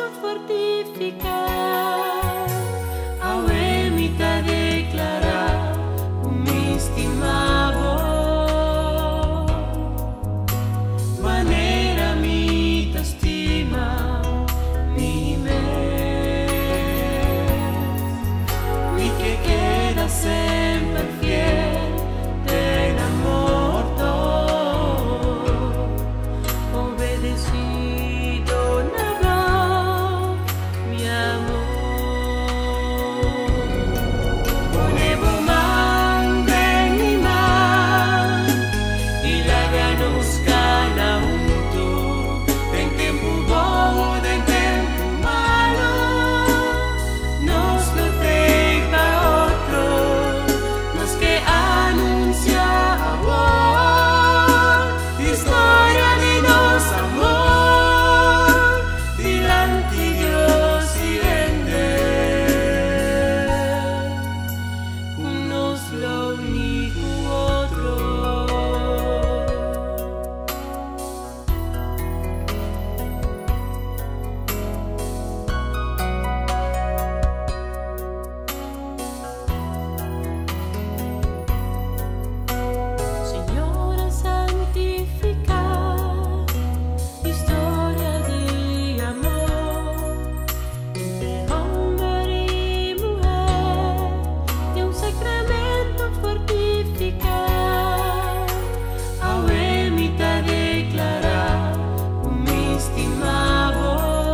fortificar, awemita declarar un estimado, manera mi estima mi que queda sempre fiel ten amor obedecido nada mi amor ponevo man ben mi man y la ganos cada junto en tiempo bueno en tiempo malo nos lo tenga otro los que anuncia amor historia de nos amor delante Dios y vender unos lo único otro. Señora, santificar historia de amor entre hombre y mujer, de un sacramento fortificar, awemita declarar un estimado,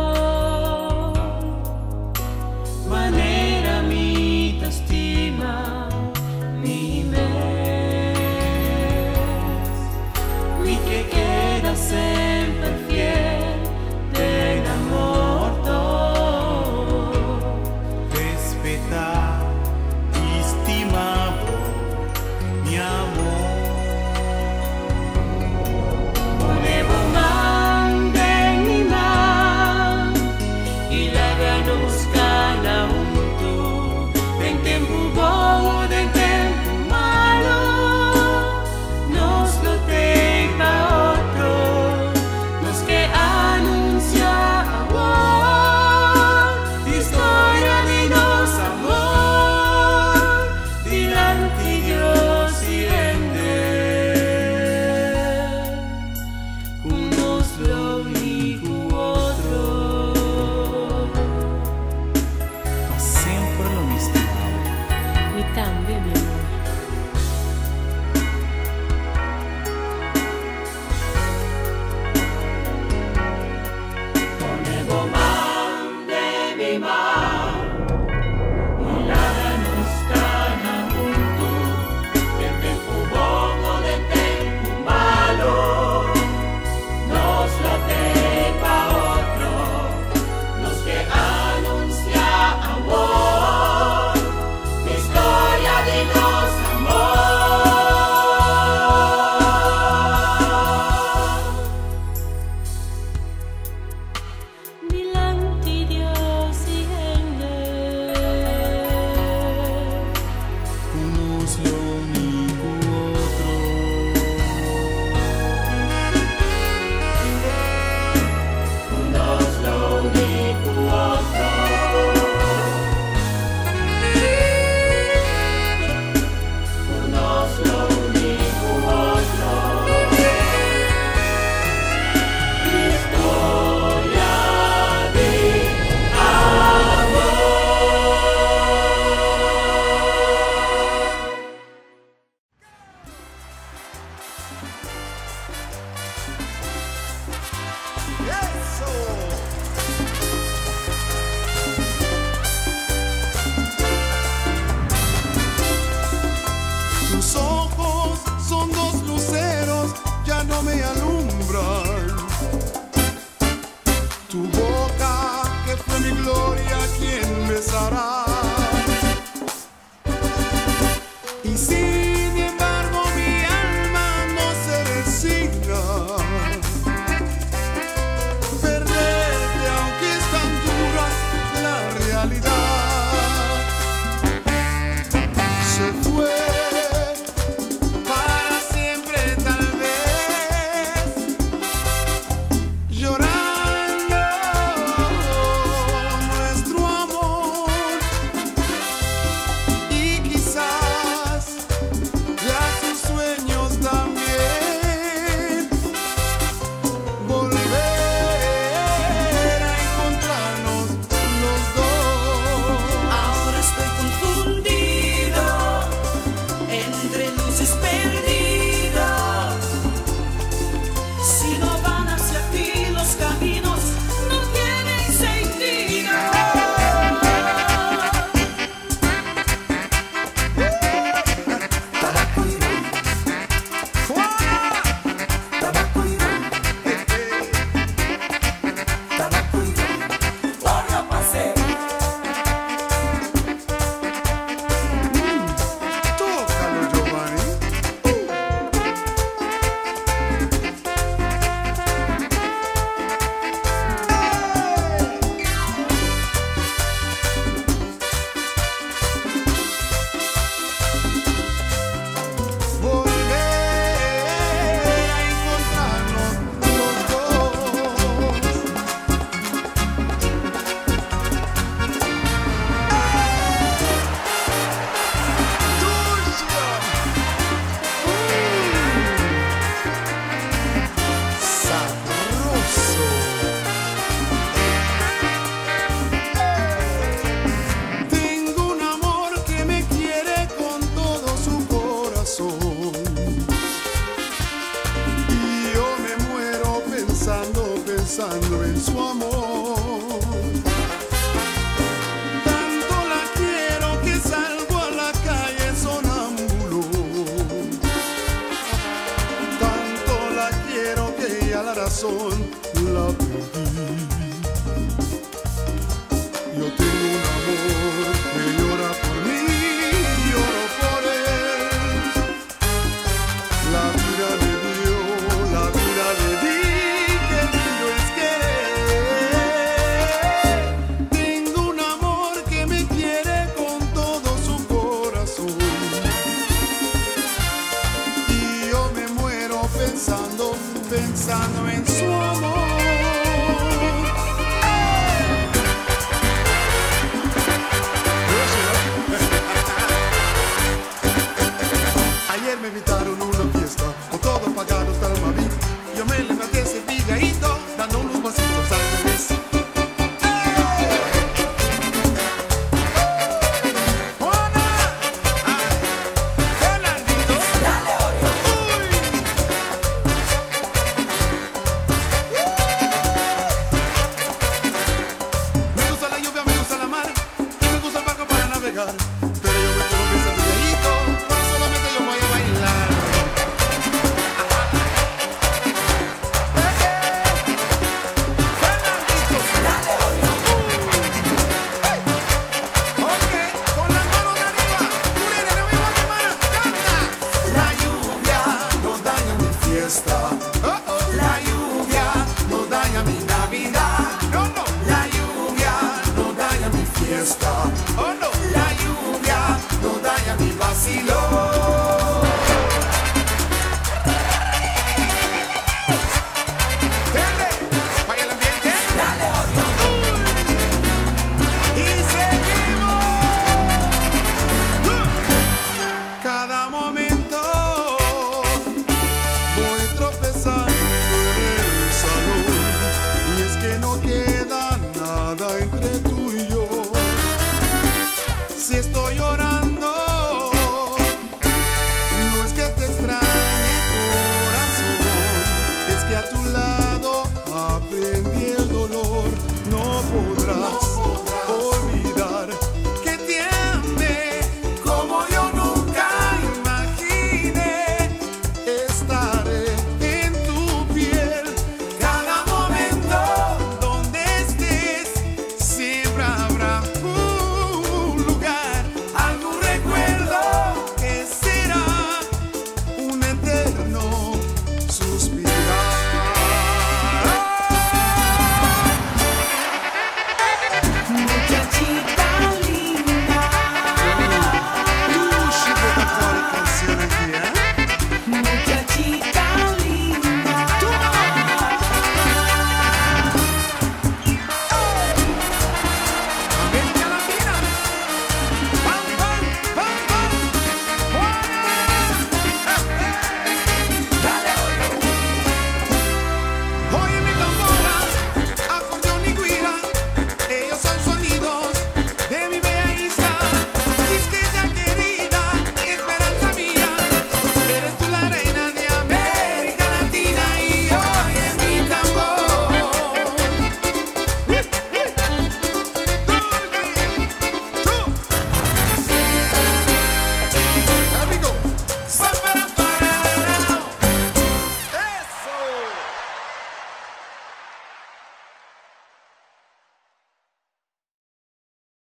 manera mi estima mi que queda sempre fiel ten amor Respetar, estimado, mi amor. ponevo man ben mi man y la ganos cada junto en tiempo bueno en tiempo malo nos lo tenga otro los que anuncia amor historia de nos amor delante Dios y vender unos lo único otro. Mas sempre lo mi estimado. Y también mi amor. Ponevo man de mi man y la ganos cada junto de tiempo bueno de tiempo malo nos lo tenga otro los que anuncia amor historia de nos amor delante Dios y vender Unos lo único otro. unos lo único otro. Unos lo único otro. Historia de amor. Eso. Tus ojos son dos luceros, ya no me alumbran. Tu boca, que fue mi gloria, ¿quién besará?